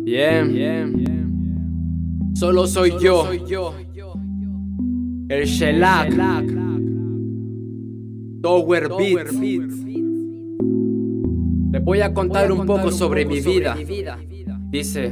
Solo soy yo, el Shellac, Tower Beats. Les voy a contar un poco sobre mi vida. Dice,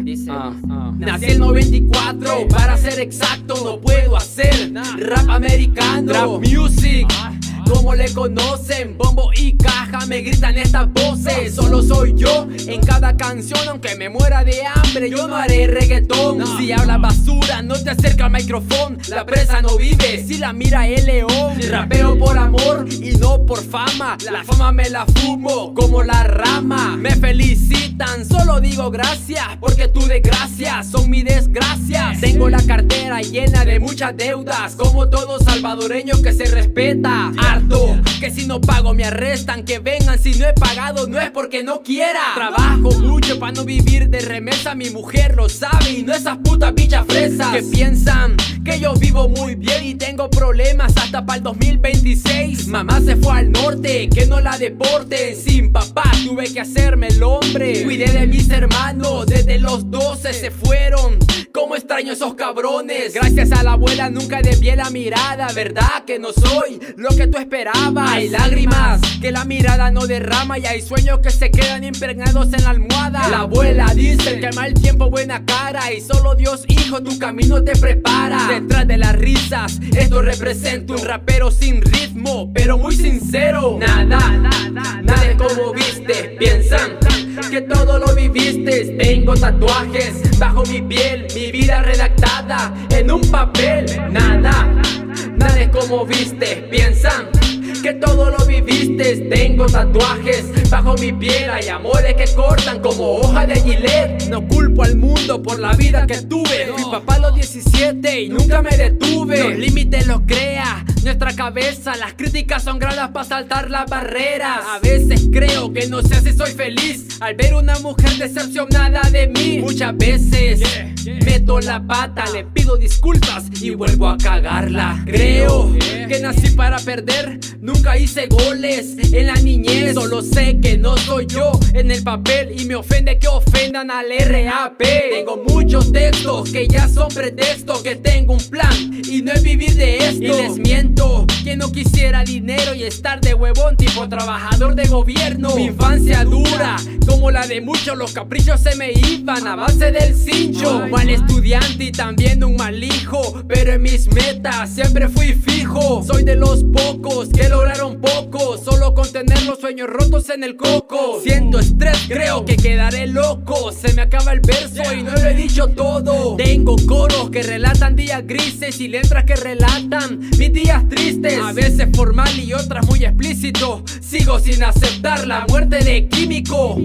nací en 94, para ser exacto, no puedo hacer rap americano, trap music. Como le conocen, bombo y caja, me gritan estas voces. Solo soy yo en cada canción, aunque me muera de hambre, yo no haré reggaetón. Si hablas basura, no te acerca al micrófono. La presa no vive, si la mira el león. Rapeo por amor y no por fama. La fama me la fumo como la rama. Me felicitan, solo digo gracias, porque tu desgracia son mi desgracia. Tengo la cartera llena de muchas deudas, como todo salvadoreño que se respeta. Harto, que si no pago me arrestan, que vengan si no he pagado no es porque no quiera. Trabajo mucho para no vivir de remesa, mi mujer lo sabe y no esas putas bichas fresas que piensan que yo vivo muy bien y tengo problemas hasta para el 2026. Mamá se fue al norte, que no la deporten. Sin papá tuve que hacerme el hombre. Cuidé de mis hermanos, desde los 12 se fueron. Cómo extraño esos cabrones. Gracias a la abuela nunca desvié la mirada. Verdad que no soy lo que tú esperabas. Hay lágrimas que la mirada no derrama y hay sueños que se quedan impregnados en la almohada. La abuela dice que mal tiempo buena cara y solo Dios hijo tu camino te prepara. Detrás de las risas esto representa un rapero sin ritmo pero muy sincero. Nada es como viste. Piensan que todo lo viviste. Tengo tatuajes bajo mi piel, mi vida redactada en un papel. Nada es como viste. Piensan que todo lo viviste. Tengo tatuajes bajo mi piel. Hay amores que cortan como hoja de Gillette. No culpo al mundo por la vida que tuve. Fui papá a los 17 y nunca me detuve. Los límites los crea nuestra cabeza. Las críticas son gradas para saltar las barreras. A veces creo que no sé si soy feliz al ver una mujer decepcionada de mí. Muchas veces meto la pata, le pido disculpas y vuelvo a cagarla. Creo que nací para perder, nunca hice goles en la niñez. Solo sé que no soy yo en el papel y me ofende que ofendan al RAP. Tengo muchos textos que ya son pretextos, que tengo un plan y no es vivir de esto. Y les miento que no quisiera dinero y estar de huevón tipo trabajador de gobierno. Mi infancia dura como la de muchos, los caprichos se me iban a base del cincho. Mal estudiante y también un mal hijo, pero en mis metas siempre fui fijo. Soy de los pocos que lograron poco, solo con tener los sueños rotos en el coco. Siento estrés, creo que quedaré loco. Se me acaba el verso y no lo he dicho todo. Tengo coros que relatan días grises y letras que relatan mis días tristes. A veces formal y otras muy explícito. Sigo sin aceptar la muerte de Químico.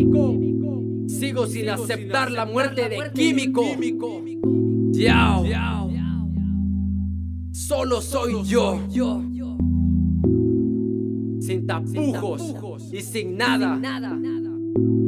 Sigo sin aceptar la muerte de Químico. Yao. Solo soy yo. Sin tapujos y sin nada.